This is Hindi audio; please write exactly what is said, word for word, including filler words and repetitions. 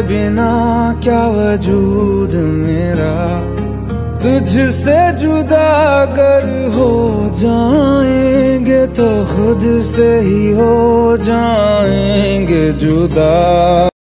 बिना क्या वजूद मेरा, तुझसे जुदा अगर हो जाएंगे तो खुद से ही हो जाएंगे जुदा।